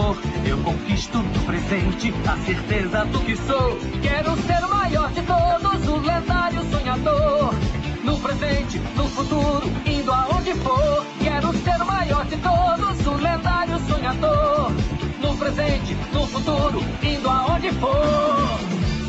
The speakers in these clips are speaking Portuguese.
sonhador. Eu conquisto no presente a certeza do que sou. Quero ser o maior de todos, o lendário sonhador. No presente, no futuro, indo aonde for. Quero ser o maior de todos, o lendário sonhador. No presente, no futuro, indo aonde for.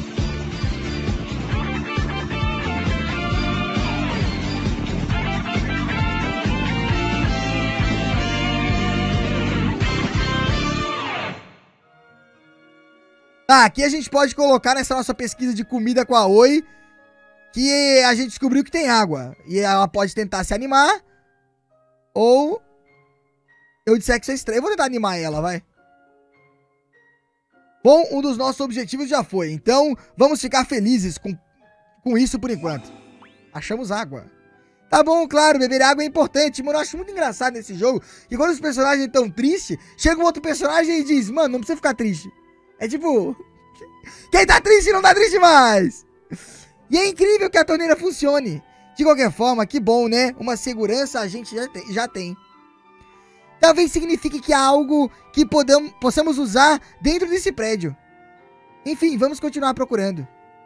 Tá, aqui a gente pode colocar nessa nossa pesquisa de comida com a Oi que a gente descobriu que tem água. E ela pode tentar se animar. Ou eu disser que isso é estranho. Eu vou tentar animar ela, vai. Bom, um dos nossos objetivos já foi. Então, vamos ficar felizes com isso por enquanto. Achamos água. Tá bom, claro, beber água é importante. Mano, eu acho muito engraçado nesse jogo que quando os personagens estão tristes, chega um outro personagem e diz: mano, não precisa ficar triste. É tipo, quem tá triste não tá triste mais. E é incrível que a torneira funcione. De qualquer forma, que bom, né? Uma segurança a gente já tem. Talvez signifique que há algo que possamos usar dentro desse prédio. Enfim, vamos continuar procurando.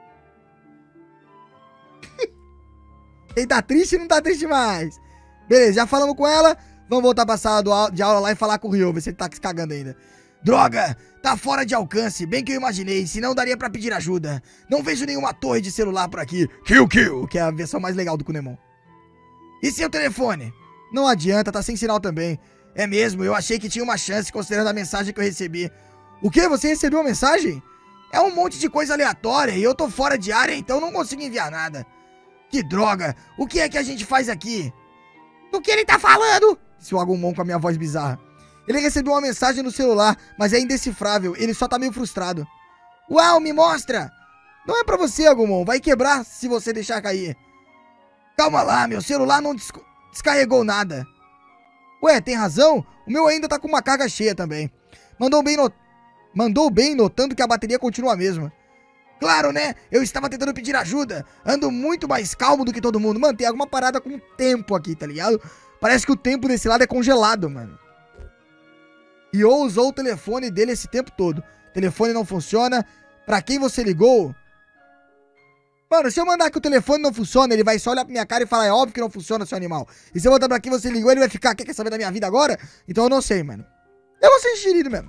Quem tá triste não tá triste mais. Beleza, já falamos com ela. Vamos voltar pra sala de aula lá e falar com o Ryo, ver se ele tá se cagando ainda. Droga, tá fora de alcance, bem que eu imaginei, senão daria pra pedir ajuda. Não vejo nenhuma torre de celular por aqui. Kill, que é a versão mais legal do Kunemon. E seu telefone? Não adianta, tá sem sinal também. É mesmo, eu achei que tinha uma chance considerando a mensagem que eu recebi. O quê? Você recebeu uma mensagem? É um monte de coisa aleatória e eu tô fora de área, então não consigo enviar nada. Que droga, o que é que a gente faz aqui? Do que ele tá falando? Disse o Agumon com a minha voz bizarra. Ele recebeu uma mensagem no celular, mas é indecifrável. Ele só tá meio frustrado. Uau, me mostra! Não é pra você, Agumon. Vai quebrar se você deixar cair. Calma lá, meu celular não descarregou nada. Ué, tem razão? O meu ainda tá com uma carga cheia também. Mandou bem notando que a bateria continua a mesma. Claro, né? Eu estava tentando pedir ajuda. Ando muito mais calmo do que todo mundo. Mano, tem alguma parada com o tempo aqui, tá ligado? Parece que o tempo desse lado é congelado, mano. E ou usou o telefone dele esse tempo todo. O telefone não funciona. Pra quem você ligou? Mano, se eu mandar que o telefone não funciona, ele vai só olhar pra minha cara e falar: é óbvio que não funciona, seu animal. E se eu botar pra quem você ligou, ele vai ficar: quer saber da minha vida agora? Então eu não sei, mano. Eu vou ser enxerido mesmo.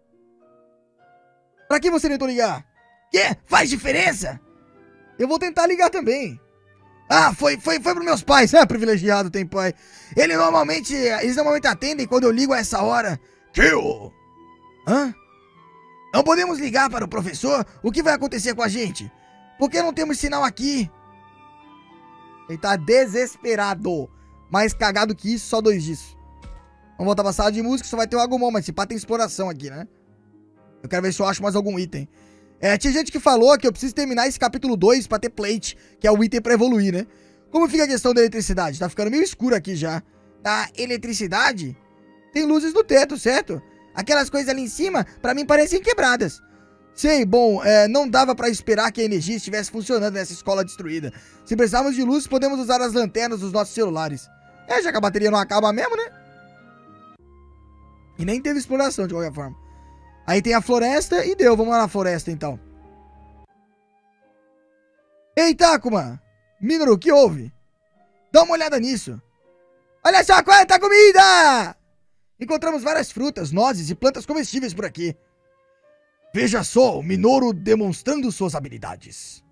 Pra quem você tentou ligar? Quê? Faz diferença? Eu vou tentar ligar também. Ah, foi pros meus pais. É, privilegiado tem pai. Eles normalmente atendem quando eu ligo a essa hora. Kill! Hã? Não podemos ligar para o professor? O que vai acontecer com a gente? Por que não temos sinal aqui? Ele tá desesperado. Mais cagado que isso, só 2 disso. Vamos voltar pra sala de música, só vai ter o Agumon, mas se pá tem exploração aqui, né? Eu quero ver se eu acho mais algum item. Tinha gente que falou que eu preciso terminar esse capítulo 2 pra ter plate, que é o item pra evoluir, né? Como fica a questão da eletricidade? Tá ficando meio escuro aqui já. Da eletricidade? Tem luzes no teto, certo? Aquelas coisas ali em cima, pra mim, parecem quebradas. Sei, bom, não dava pra esperar que a energia estivesse funcionando nessa escola destruída. Se precisarmos de luz, podemos usar as lanternas dos nossos celulares. Já que a bateria não acaba mesmo, né? E nem teve exploração, de qualquer forma. Aí tem a floresta e deu, vamos lá na floresta, então. Ei, Takuma! Minoru, o que houve? Dá uma olhada nisso. Olha só quanta comida! Encontramos várias frutas, nozes e plantas comestíveis por aqui. Veja só, o Minoru demonstrando suas habilidades.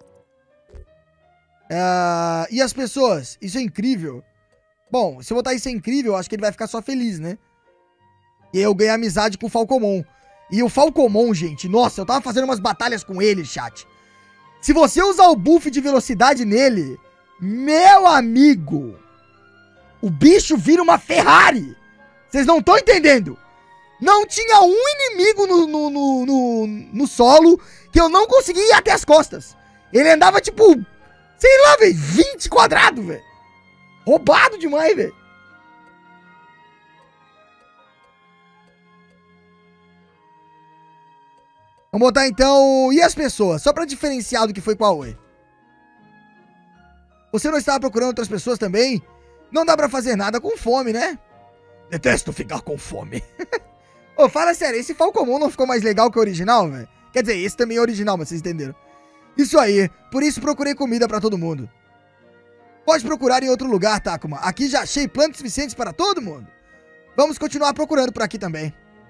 E as pessoas? Isso é incrível. Bom, se eu botar isso é incrível, eu acho que ele vai ficar só feliz, né? E eu ganhei amizade com o Falcomon. E o Falcomon, gente, nossa, eu tava fazendo umas batalhas com ele, chat. Se você usar o buff de velocidade nele, meu amigo, o bicho vira uma Ferrari. Vocês não estão entendendo. Não tinha um inimigo no solo que eu não conseguia ir até as costas. Ele andava tipo, sei lá, velho, 20 quadrados, velho. Roubado demais, velho. Vamos botar então, e as pessoas? Só pra diferenciar do que foi com a Oi. Você não estava procurando outras pessoas também? Não dá pra fazer nada com fome, né? Detesto ficar com fome. Ô, fala sério, esse Falcomon não ficou mais legal que o original, velho? Quer dizer, esse também é original, mas vocês entenderam. Isso aí, por isso procurei comida pra todo mundo. Pode procurar em outro lugar, Takuma. Aqui já achei plantas suficientes para todo mundo. Vamos continuar procurando por aqui também.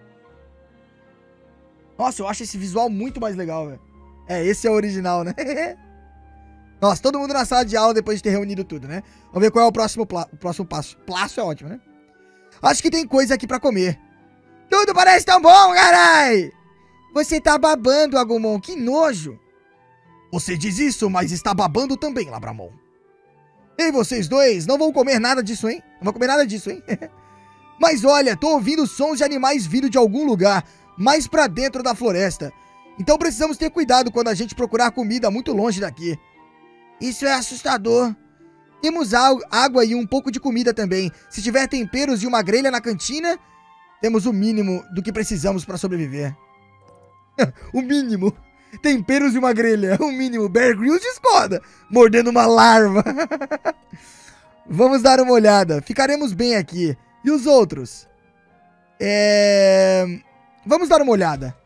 Nossa, eu acho esse visual muito mais legal, velho. É, esse é o original, né? Nossa, todo mundo na sala de aula depois de ter reunido tudo, né? Vamos ver qual é o próximo passo. Passo é ótimo, né? Acho que tem coisa aqui pra comer. Tudo parece tão bom, carai! Você tá babando, Agumon. Que nojo. Você diz isso, mas está babando também, Labramon. Ei, vocês dois, não vão comer nada disso, hein? Não vão comer nada disso, hein? Mas olha, tô ouvindo sons de animais vindo de algum lugar, mais pra dentro da floresta. Então precisamos ter cuidado quando a gente procurar comida muito longe daqui. Isso é assustador. Temos água e um pouco de comida também. Se tiver temperos e uma grelha na cantina, temos o mínimo do que precisamos pra sobreviver. O mínimo. Temperos e uma grelha. O mínimo. Bear Grylls discorda, mordendo uma larva. Vamos dar uma olhada. Ficaremos bem aqui. E os outros? Vamos dar uma olhada.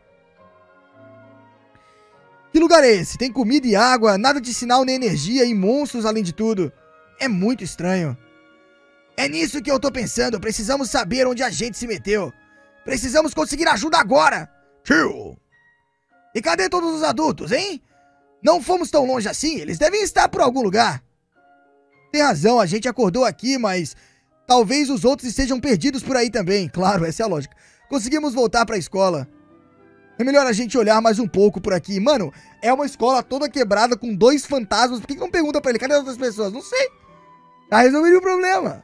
Que lugar é esse? Tem comida e água, nada de sinal nem energia e monstros além de tudo. É muito estranho. É nisso que eu tô pensando. Precisamos saber onde a gente se meteu. Precisamos conseguir ajuda agora. Tio. E cadê todos os adultos, hein? Não fomos tão longe assim. Eles devem estar por algum lugar. Tem razão, a gente acordou aqui, mas talvez os outros estejam perdidos por aí também. Claro, essa é a lógica. Conseguimos voltar pra escola. É melhor a gente olhar mais um pouco por aqui. Mano, é uma escola toda quebrada com 2 fantasmas. Por que não pergunta pra ele? Cadê as outras pessoas? Não sei. Já resolveria o problema.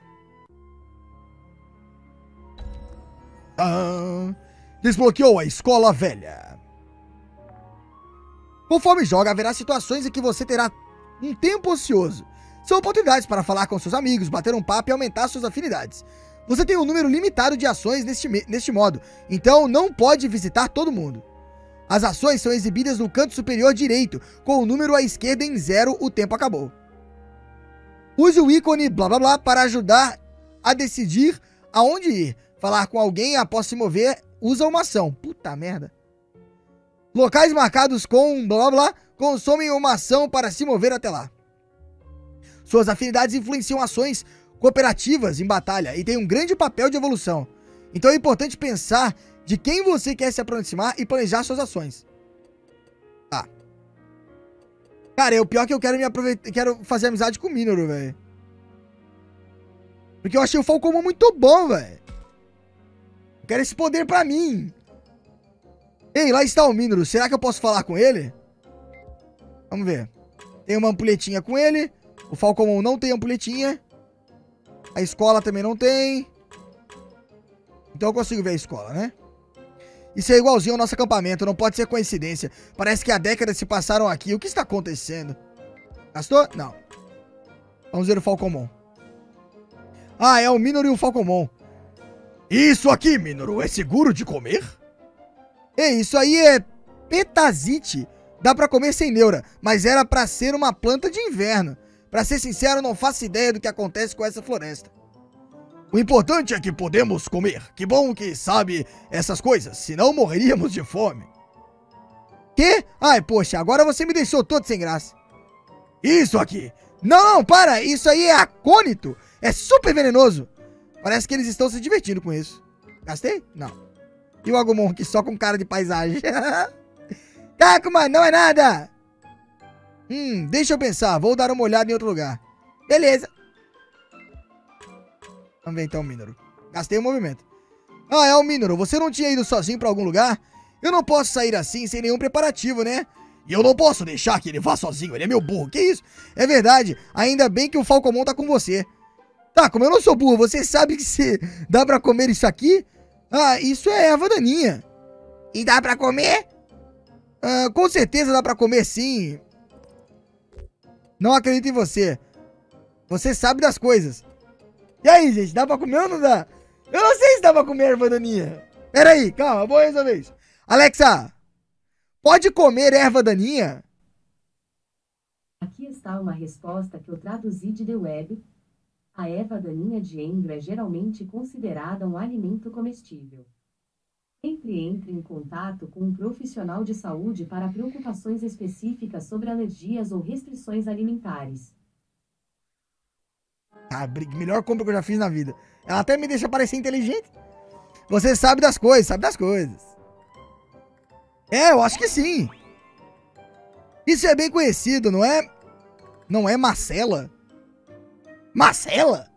Desbloqueou a escola velha. Conforme joga, haverá situações em que você terá um tempo ocioso. São oportunidades para falar com seus amigos, bater um papo e aumentar suas afinidades. Você tem um número limitado de ações neste modo, então não pode visitar todo mundo. As ações são exibidas no canto superior direito, com o número à esquerda em 0, o tempo acabou. Use o ícone blá blá blá para ajudar a decidir aonde ir. Falar com alguém após se mover, usa uma ação. Puta merda. Locais marcados com blá blá blá consomem uma ação para se mover até lá. Suas afinidades influenciam ações cooperativas em batalha e têm um grande papel de evolução. Então é importante pensar de quem você quer se aproximar e planejar suas ações. Tá. Cara, o pior é que eu quero fazer amizade com o Minoru, velho. Porque eu achei o Falcomon muito bom, velho. Eu quero esse poder pra mim. Ei, lá está o Minoru. Será que eu posso falar com ele? Vamos ver. Tem uma ampulhetinha com ele. O Falcomon não tem ampulhetinha. A escola também não tem. Então eu consigo ver a escola, né? Isso é igualzinho ao nosso acampamento, não pode ser coincidência. Parece que há décadas se passaram aqui. O que está acontecendo? Gastou? Não. Vamos ver o Falcomon. Ah, é o Minoru e o Falcomon. Isso aqui, Minoru, é seguro de comer? Ei, isso aí é petazite. Dá pra comer sem neura, mas era pra ser uma planta de inverno. Pra ser sincero, não faço ideia do que acontece com essa floresta. O importante é que podemos comer. Que bom que sabe essas coisas, senão morreríamos de fome. Quê? Ai, poxa, agora você me deixou todo sem graça. Isso aqui. Não, para, isso aí é acônito. É super venenoso. Parece que eles estão se divertindo com isso. Gastei? Não. E o Agumon aqui só com cara de paisagem. Takuma, não é nada. Deixa eu pensar. Vou dar uma olhada em outro lugar. Beleza. Vamos ver então o Minoru. Gastei o movimento. Ah, é o Minoru. Você não tinha ido sozinho pra algum lugar? Eu não posso sair assim sem nenhum preparativo, né? E eu não posso deixar que ele vá sozinho. Ele é meu burro. Que isso? É verdade. Ainda bem que o Falcomon tá com você. Tá, como eu não sou burro, você sabe que se dá pra comer isso aqui? Ah, isso é erva daninha. E dá pra comer? Com certeza dá pra comer sim. Não acredito em você. Você sabe das coisas. E aí, gente, dá pra comer ou não dá? Eu não sei se dá pra comer erva daninha. Pera aí, calma, eu vou resolver isso. Alexa, pode comer erva daninha? Aqui está uma resposta que eu traduzi de The Web. A erva daninha de endro é geralmente considerada um alimento comestível. Sempre entre em contato com um profissional de saúde para preocupações específicas sobre alergias ou restrições alimentares. Ah, melhor compra que eu já fiz na vida. Ela até me deixa parecer inteligente. Você sabe das coisas, sabe das coisas. É, eu acho que sim. Isso é bem conhecido, não é? Não é Marcela? Marcela?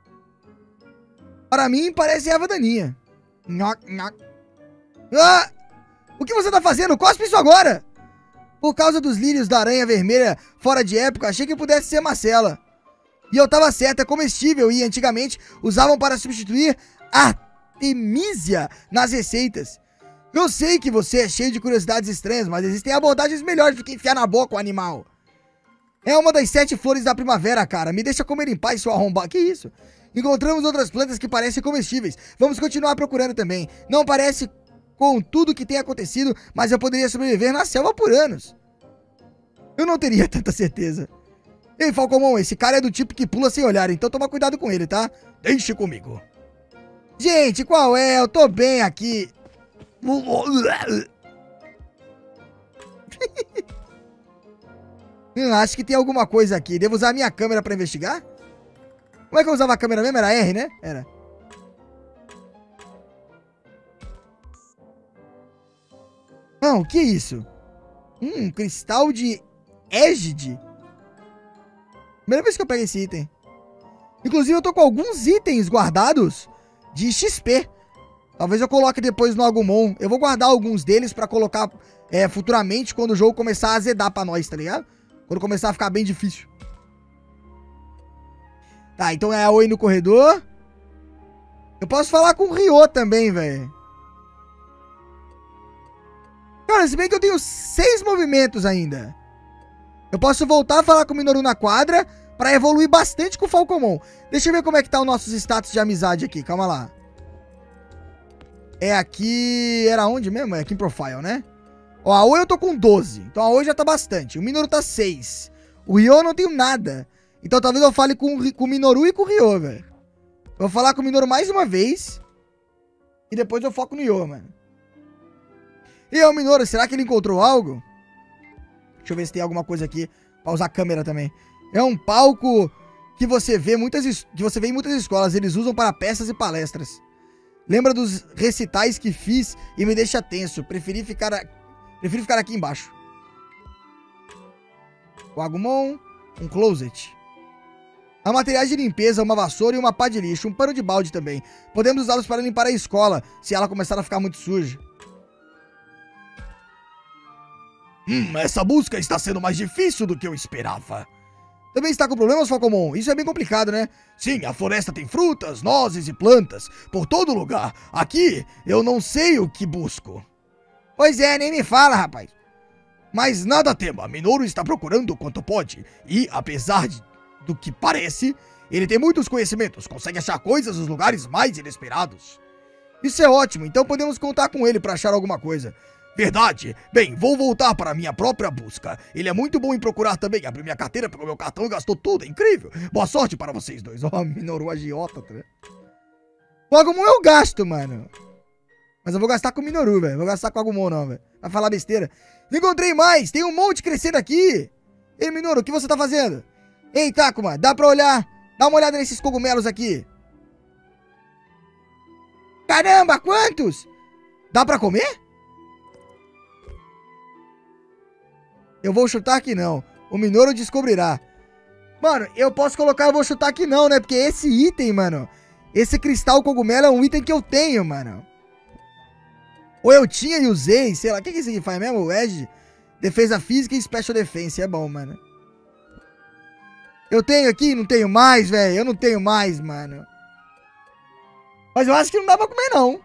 Para mim, parece erva daninha. Nhoc, nhoc. Ah! O que você tá fazendo? Cospe isso agora! Por causa dos lírios da aranha vermelha fora de época, achei que pudesse ser Marcela. E eu tava certo, é comestível e antigamente usavam para substituir artemisia nas receitas. Eu sei que você é cheio de curiosidades estranhas, mas existem abordagens melhores do que enfiar na boca o animal. É uma das 7 flores da primavera, cara. Me deixa comer em paz, seu arrombado. Que isso? Encontramos outras plantas que parecem comestíveis. Vamos continuar procurando também. Não parece com tudo que tem acontecido, mas eu poderia sobreviver na selva por anos. Eu não teria tanta certeza. Ei, Falcomon, esse cara é do tipo que pula sem olhar, então toma cuidado com ele, tá? Deixe comigo. Gente, qual é? Eu tô bem aqui. Acho que tem alguma coisa aqui. Devo usar a minha câmera pra investigar? Como é que eu usava a câmera mesmo? Era R, né? Era. Não, o que é isso? Cristal de égide. Primeira vez que eu pego esse item. Inclusive, eu tô com alguns itens guardados de XP. Talvez eu coloque depois no Agumon. Eu vou guardar alguns deles pra colocar futuramente quando o jogo começar a azedar pra nós, tá ligado? Quando começar a ficar bem difícil. Tá, então é a Oi no corredor. Eu posso falar com o Ryo também, velho. Cara, se bem que eu tenho 6 movimentos ainda. Eu posso voltar a falar com o Minoru na quadra pra evoluir bastante com o Falcomon. Deixa eu ver como é que tá os nossos status de amizade aqui. Calma lá. É aqui... Era onde mesmo? É aqui em Profile, né? Ó, a Oi eu tô com 12. Então a Oi já tá bastante. O Minoru tá 6. O Ryo eu não tenho nada. Então talvez eu fale com o Minoru e com o Ryo, velho. Eu vou falar com o Minoru mais uma vez. E depois eu foco no Ryo, mano. E aí, o Minoru, será que ele encontrou algo? Deixa eu ver se tem alguma coisa aqui pra usar a câmera também. É um palco que você vê em muitas escolas. Eles usam para peças e palestras. Lembra dos recitais que fiz e me deixa tenso. Prefiro ficar aqui embaixo. O Agumon, um closet. Há materiais de limpeza, uma vassoura e uma pá de lixo. Um pano de balde também. Podemos usá-los para limpar a escola, se ela começar a ficar muito suja. Essa busca está sendo mais difícil do que eu esperava. Também está com problemas, Falcomon? Isso é bem complicado, né? Sim, a floresta tem frutas, nozes e plantas por todo lugar. Aqui, eu não sei o que busco. Pois é, nem me fala, rapaz. Mas nada tema, Minoru está procurando quanto pode. E, apesar do que parece, ele tem muitos conhecimentos. Consegue achar coisas nos lugares mais inesperados. Isso é ótimo, então podemos contar com ele para achar alguma coisa. Verdade. Bem, vou voltar para minha própria busca. Ele é muito bom em procurar também. Abriu minha carteira, pegou meu cartão e gastou tudo. É incrível. Boa sorte para vocês dois. Ó, Minoru agiota, tá? O Agumon eu gasto, mano. Mas eu vou gastar com o Minoru, velho. Vou gastar com o Agumon não, velho. Vai falar besteira. Encontrei mais. Tem um monte crescendo aqui. Ei, Minoru, o que você tá fazendo? Ei, Takuma, dá pra olhar? Dá uma olhada nesses cogumelos aqui. Caramba, quantos? Dá pra comer? Eu vou chutar que não. O Minoru descobrirá. Mano, eu posso colocar eu vou chutar que não, né? Porque esse item, mano, esse cristal cogumelo é um item que eu tenho, mano. Ou eu tinha e usei, sei lá. O que esse aqui faz mesmo? O Edge? Defesa física e Special Defense. É bom, mano. Eu tenho aqui? Não tenho mais, velho. Eu não tenho mais, mano. Mas eu acho que não dá pra comer, não.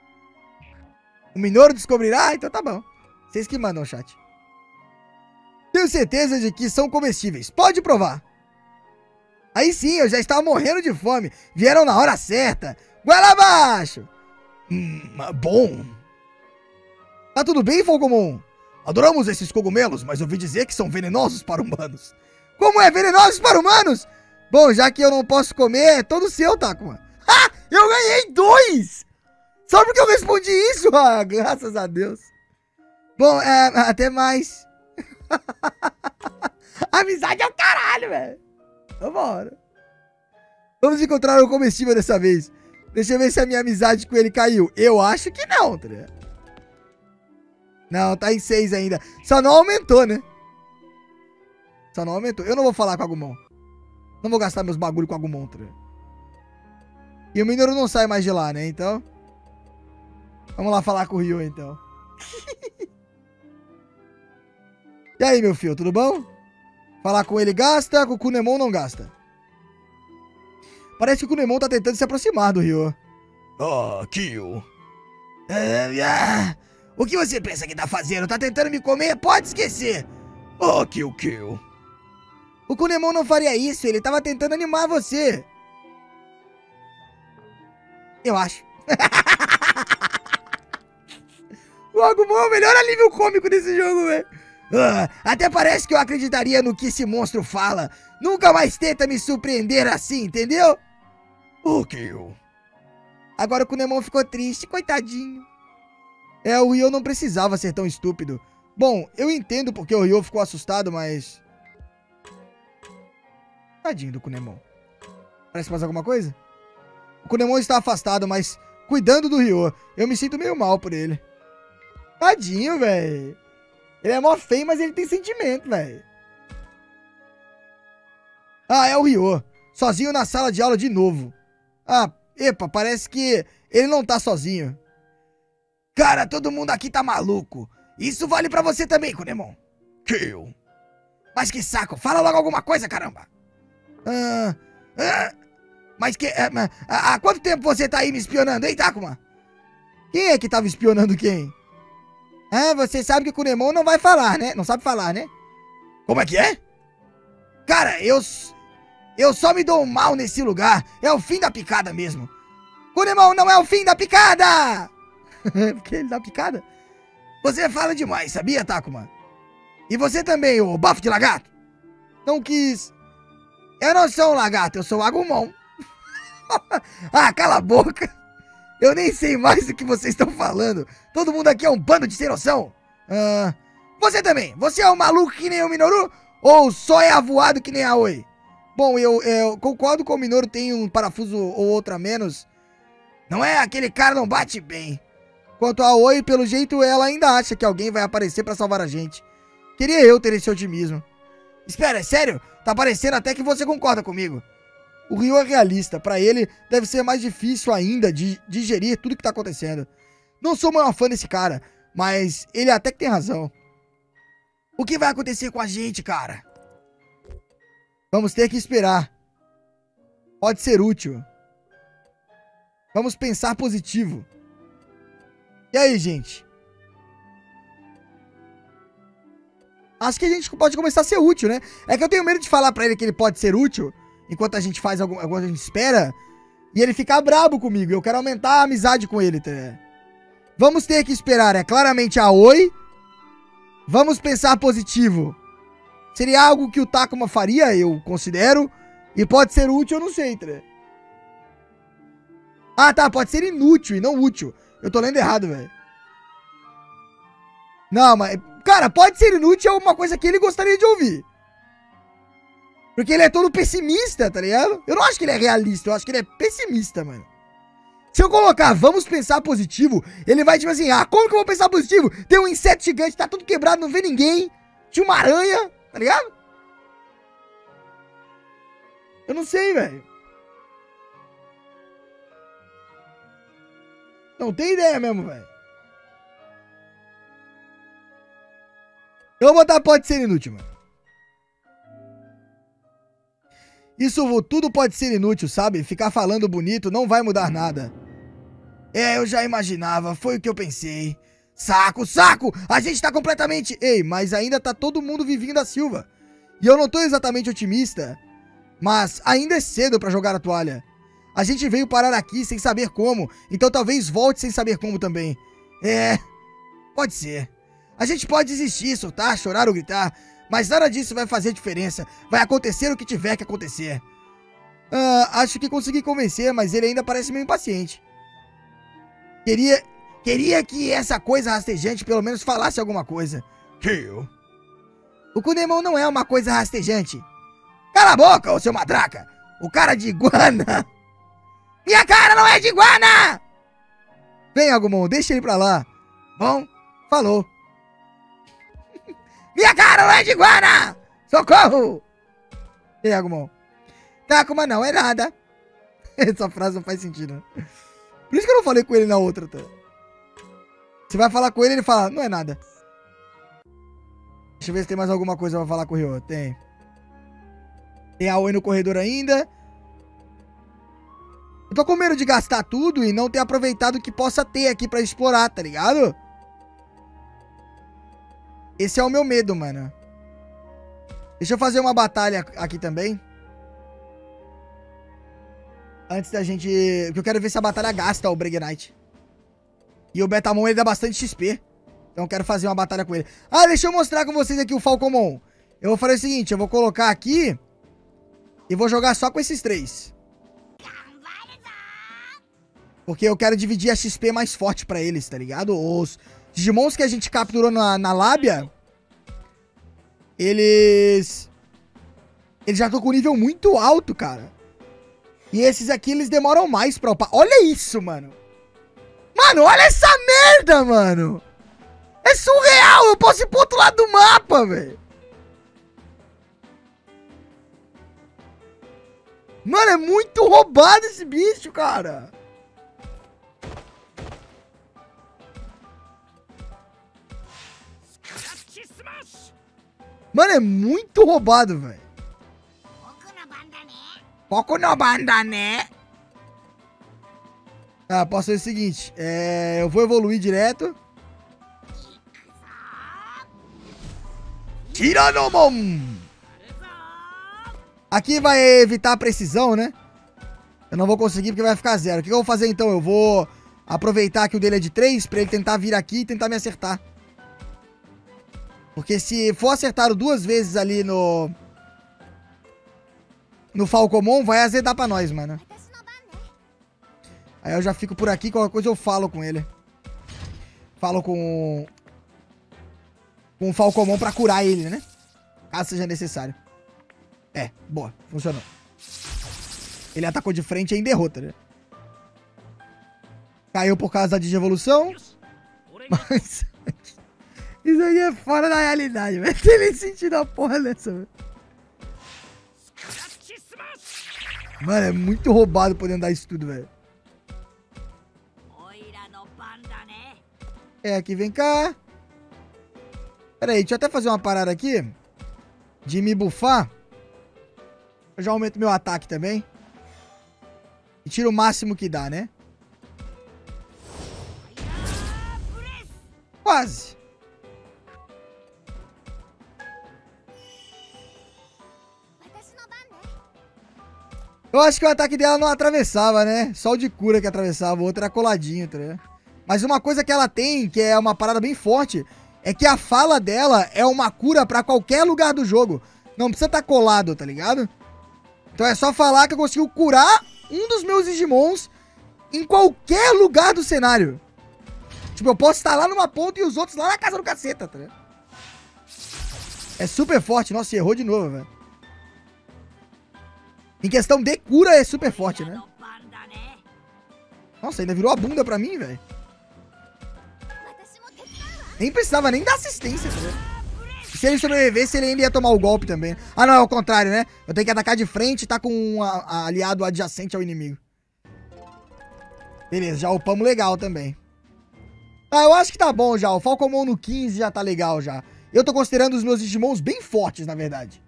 O Minoru descobrirá? Então tá bom. Vocês que mandam, chat. Tenho certeza de que são comestíveis. Pode provar. Aí sim, eu já estava morrendo de fome. Vieram na hora certa. Goela abaixo. Bom. Tá tudo bem, Falcomon? Adoramos esses cogumelos, mas ouvi dizer que são venenosos para humanos. Como é? Venenosos para humanos? Bom, já que eu não posso comer, é todo seu, Takuma. Ah! Eu ganhei 2! Só porque eu respondi isso? Ah, graças a Deus. Bom, até mais. Amizade é o caralho, velho. Vambora. Vamos encontrar o comestível dessa vez. Deixa eu ver se a minha amizade com ele caiu. Eu acho que não, tá ligado? Não, tá em 6 ainda. Só não aumentou, né? Só não aumentou. Eu não vou falar com a Agumon. Não vou gastar meus bagulho com a Agumon, tá ligado? E o Minoru não sai mais de lá, né? Então... Vamos lá falar com o Ryo, então. E aí, meu filho, tudo bom? Falar com ele gasta, com o Kunemon não gasta. Parece que o Kunemon tá tentando se aproximar do Ryo. Ah, Kyo. O que você pensa que tá fazendo? Tá tentando me comer? Pode esquecer. Ah, Kyo. O Kunemon não faria isso, ele tava tentando animar você. Eu acho. O Agumon é o melhor alívio cômico desse jogo, velho. Até parece que eu acreditaria no que esse monstro fala. Nunca mais tenta me surpreender assim, entendeu? Ok. Agora o Kunemon ficou triste, coitadinho. O Ryo não precisava ser tão estúpido. Bom, eu entendo porque o Ryo ficou assustado, mas... Tadinho do Kunemon. Parece mais alguma coisa? O Kunemon está afastado, mas cuidando do Ryo. Eu me sinto meio mal por ele. Tadinho, velho. Ele é mó feio, mas ele tem sentimento, velho. Ah, é o Ryo. Sozinho na sala de aula de novo. Ah, epa, parece que ele não tá sozinho. Cara, todo mundo aqui tá maluco. Isso vale pra você também, Kunemon. Kyo. Mas que saco. Fala logo alguma coisa, caramba. Mas que... há quanto tempo você tá aí me espionando, hein, Takuma? Quem é que tava espionando quem? Você sabe que o Kunemon não vai falar, né? Não sabe falar, né? Como é que é? Cara, eu só me dou mal nesse lugar. É o fim da picada mesmo. Kunemon não é o fim da picada! Porque ele dá picada? Você fala demais, sabia, Takuma? E você também, ô bafo de lagarto? Não quis. Eu não sou um lagarto, eu sou o Agumon. Ah, cala a boca. Eu nem sei mais o que vocês estão falando. Todo mundo aqui é um bando de sem noção. Você também. Você é um maluco que nem o Minoru? Ou só é avoado que nem a Aoi? Bom, eu concordo com o Minoru tem um parafuso ou outro a menos. Não é? Aquele cara não bate bem. Quanto a Aoi, pelo jeito, ela ainda acha que alguém vai aparecer pra salvar a gente. Queria eu ter esse otimismo. Espera, é sério? Tá parecendo até que você concorda comigo. O Ryo é realista. Pra ele, deve ser mais difícil ainda de digerir tudo que tá acontecendo. Não sou o maior fã desse cara, mas ele até que tem razão. O que vai acontecer com a gente, cara? Vamos ter que esperar. Pode ser útil. Vamos pensar positivo. E aí, gente? Acho que a gente pode começar a ser útil, né? É que eu tenho medo de falar pra ele que ele pode ser útil enquanto a gente faz enquanto a gente espera e ele ficar brabo comigo. Eu quero aumentar a amizade com ele, tá? Vamos ter que esperar. É claramente a Aoi. Vamos pensar positivo. Seria algo que o Takuma faria, eu considero. E pode ser útil, eu não sei, tá? Ah, tá. Pode ser inútil e não útil. Eu tô lendo errado, velho. Não, mas... Cara, pode ser inútil é uma coisa que ele gostaria de ouvir. Porque ele é todo pessimista, tá ligado? Eu não acho que ele é realista, eu acho que ele é pessimista, mano. Se eu colocar, vamos pensar positivo, ele vai tipo assim, como que eu vou pensar positivo? Tem um inseto gigante, tá tudo quebrado, não vê ninguém. Tinha uma aranha, tá ligado? Eu não sei, velho. Não tem ideia mesmo, velho. Eu vou botar pode ser inútil, mano. Isso tudo pode ser inútil, sabe? Ficar falando bonito não vai mudar nada. Eu já imaginava, foi o que eu pensei. Saco, saco! A gente tá completamente... Ei, mas ainda tá todo mundo vivinho da Silva. E eu não tô exatamente otimista. Mas ainda é cedo pra jogar a toalha. A gente veio parar aqui sem saber como, então talvez volte sem saber como também. Pode ser. A gente pode desistir, soltar, chorar ou gritar, mas nada disso vai fazer diferença. Vai acontecer o que tiver que acontecer. Acho que consegui convencer, mas ele ainda parece meio impaciente. Queria que essa coisa rastejante pelo menos falasse alguma coisa. Kill. O Kunemon não é uma coisa rastejante. Cala a boca, ô seu matraca! O cara de iguana! Minha cara não é de iguana! Vem, Agumon, deixa ele pra lá. Bom, falou. Minha cara não é de iguana! Socorro! Ei, Agumon. Takuma não é nada. Essa frase não faz sentido. Por isso que eu não falei com ele na outra, tá? Você vai falar com ele, ele fala, não é nada. Deixa eu ver se tem mais alguma coisa pra falar com o Ryo. Tem. Tem a Oi no corredor ainda. Eu tô com medo de gastar tudo e não ter aproveitado o que possa ter aqui pra explorar, tá ligado? Esse é o meu medo, mano. Deixa eu fazer uma batalha aqui também. Antes da gente... Porque eu quero ver se a batalha gasta o Break Knight. E o Betamon, ele dá bastante XP. Então eu quero fazer uma batalha com ele. Ah, deixa eu mostrar com vocês aqui o Falcomon. Eu vou fazer o seguinte, eu vou colocar aqui... E vou jogar só com esses 3. Porque eu quero dividir a XP mais forte pra eles, tá ligado? Os Digimons que a gente capturou na lábia... Eles já estão com nível muito alto, cara. E esses aqui, eles demoram mais pra upar. Olha isso, mano. Mano, olha essa merda, mano. É surreal. Eu posso ir pro outro lado do mapa, velho. Mano, é muito roubado esse bicho, cara. Mano, é muito roubado, velho. Pouco no banda, né? Ah, posso fazer o seguinte. Eu vou evoluir direto. Tiranomon! Aqui vai evitar a precisão, né? Eu não vou conseguir porque vai ficar 0. O que eu vou fazer então? Eu vou aproveitar que o dele é de 3 pra ele tentar vir aqui e tentar me acertar. Porque se for acertado 2 vezes ali no Falcomon, vai azedar pra nós, mano. Aí eu já fico por aqui, qualquer coisa eu falo com ele. Falo com o Falcomon pra curar ele, né? Caso seja necessário. Boa, funcionou. Ele atacou de frente e em derrota, né? Caiu por causa da Digievolução. Mas... Isso aí é fora da realidade, velho. Tem nem sentido a porra dessa, velho. Mano, é muito roubado poder andar isso tudo, velho. Aqui, vem cá. Pera aí, deixa eu até fazer uma parada aqui. De me buffar. Eu já aumento meu ataque também. E tiro o máximo que dá, né? Quase. Eu acho que o ataque dela não atravessava, né? Só o de cura que atravessava, o outro era coladinho, tá ligado? Mas uma coisa que ela tem, que é uma parada bem forte, é que a fala dela é uma cura pra qualquer lugar do jogo. Não precisa estar colado, tá ligado? Então é só falar que eu consigo curar um dos meus Digimons em qualquer lugar do cenário. Tipo, eu posso estar lá numa ponta e os outros lá na casa do caceta, tá ligado? É super forte. Nossa, errou de novo, velho. Em questão de cura é super forte, né? Nossa, ainda virou a bunda pra mim, velho. Nem precisava nem dar assistência, tá ligado? Se ele sobrevivesse, ele ainda ia tomar o golpe também. Ah, não, é o contrário, né? Eu tenho que atacar de frente e tá com um aliado adjacente ao inimigo. Beleza, já upamos legal também. Ah, eu acho que tá bom já. O Falcomon no 15 já tá legal já. Eu tô considerando os meus Digimons bem fortes, na verdade.